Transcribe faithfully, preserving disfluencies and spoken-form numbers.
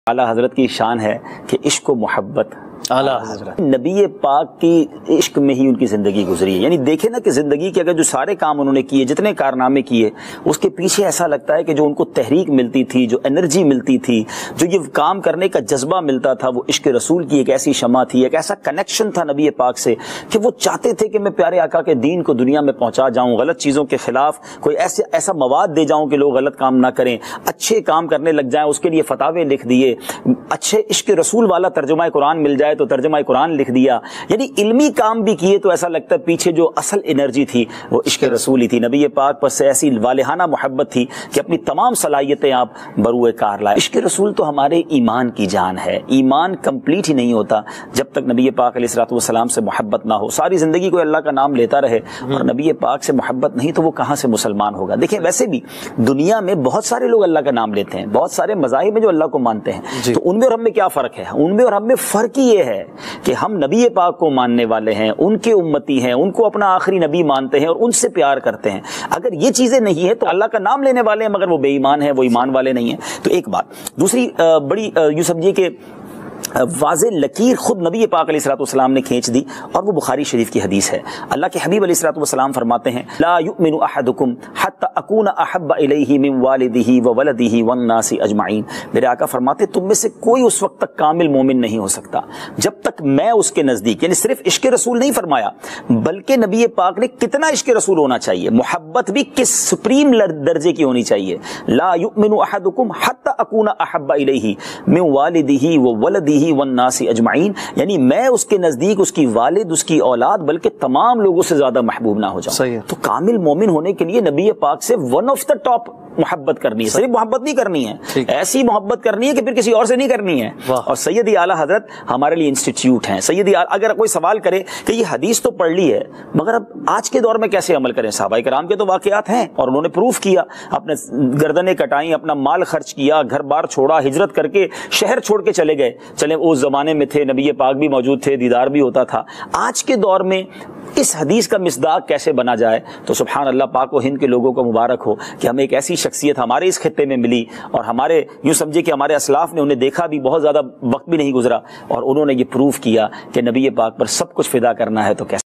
اعلیٰ حضرت کی شان ہے کہ عشق و محبت اعلیٰ حضرت نبی پاک کی عشق میں ہی ان کی زندگی گزری ہے. یعنی دیکھیں نا کہ زندگی کے اگر جو سارے کام انہوں نے کیے، جتنے کارنامے کیے، اس کے پیچھے ایسا لگتا ہے کہ جو ان کو تحریک ملتی تھی، جو انرجی ملتی تھی، جو یہ کام کرنے کا جذبہ ملتا تھا، وہ عشق رسول کی ایک ایسی شمع تھی، ایک ایسا کنیکشن تھا نبی پاک سے کہ وہ چاہتے تھے کہ میں پیارے آقا کے دین کو دنیا میں پہنچا جاؤں، غلط چیزوں کے خلاف کوئی ایسے ایسا مواد دے جاؤں کہ لوگ غلط کام نہ کریں، اچھے کام کرنے لگ جائیں. اس کے لیے فتاوے لکھ دیے، اچھے عشق رسول والا ترجمہ قرآن مل جائے تو ترجمہ قرآن لکھ دیا. یعنی علمی کام بھی کیے تو ایسا لگتا ہے پیچھے جو اصل انرجی تھی وہ عشق رسول ہی تھی. نبی پاک پر سے ایسی والہانہ محبت تھی کہ اپنی تمام صلاحیتیں آپ بروئے کار لائے. عشق رسول تو ہمارے ایمان کی جان ہے. ایمان کمپلیٹ ہی نہیں ہوتا جب تک نبی پاک علیہ الصلوۃ والسلام سے محبت نہ ہو. ساری زندگی کوئی اللہ کا نام لیتا رہے اور نبی پاک سے محبت نہیں تو وہ کہاں سے مسلمان ہوگا. دیکھیں ویسے بھی دنیا میں بہت سارے لوگ اللہ کا نام لیتے ہیں، بہت سارے مذاہب ہیں جو اللہ کو مانتے ہیں، تو ان میں اور ہم میں کیا فرق ہے؟ ان میں اور ہم میں فرق ہی یہ ہے کہ ہم نبی پاک کو ماننے والے ہیں، ان کے امتی ہیں، ان کو اپنا آخری نبی مانتے ہیں اور ان سے پیار کرتے ہیں. اگر یہ چیزیں نہیں ہیں تو اللہ کا نام لینے والے ہیں مگر وہ بے ایمان ہیں، وہ ایمان والے نہیں ہیں. تو ایک بات. دوسری بڑی یوں سمجھیے کہ واضح لکیر خود نبی پاک علیہ الصلوۃ والسلام نے کھینچ دی، اور وہ بخاری شریف کی حدیث ہے. اللہ کے حبیب علیہ الصلوۃ والسلام فرماتے ہیں لا یؤمن احدکم حتی اکون احب الیہ من والدہ وولدہ والناس اجمعین. میرے آقا فرماتے تم میں سے کوئی اس وقت تک کامل مومن نہیں ہو سکتا جب تک میں اس کے نزدیک، یعنی صرف عشق رسول نہیں فرمایا بلکہ نبی پاک نے کتنا عشق رسول ہونا چاہیے، محبت بھی کس سپریم درجے کی ہونی چاہیے. لا یؤمن احدکم حتی اکون احب الیہ من والدہ وولدہ والناس اجمعین، یعنی میں اس کے نزدیک، اس کی والد، اس کی اولاد، بلکہ تمام لوگوں سے زیادہ محبوب نہ ہو جاؤں. تو کامل مومن ہونے کے لیے نبی پاک سے ون آف دا ٹاپ محبت کرنی ہے. صرف محبت نہیں کرنی ہے، ایسی محبت کرنی ہے کہ پھر کسی اور سے نہیں کرنی ہے. اور سیدی اعلیٰ حضرت ہمارے لیے انسٹیٹیوٹ ہیں. سیدی اگر کوئی سوال کرے کہ یہ حدیث تو پڑھ لی ہے مگر اب آج کے دور میں کیسے عمل کریں؟ صحابہ کرام کے تو واقعات ہیں اور انہوں نے پروف کیا، اپنے گردنیں کٹائیں، اپنا مال خرچ کیا، گھر بار چھوڑا، ہجرت کر کے شہر چھوڑ کے چلے گئے. چلے اس زمانے میں تھے، نبی پاک بھی موجود تھے، دیدار بھی ہوتا تھا. آج کے دور میں اس حدیث کا مصداق کیسے بنا جائے؟ تو سبحان اللہ، پاک و ہند کے لوگوں کو مبارک ہو کہ ہمیں ایک ایسی شخصیت ہمارے اس خطے میں ملی، اور ہمارے یوں سمجھے کہ ہمارے اسلاف نے انہیں دیکھا بھی، بہت زیادہ وقت بھی نہیں گزرا اور انہوں نے یہ پروف کیا کہ نبی پاک پر سب کچھ فدا کرنا ہے تو کیسے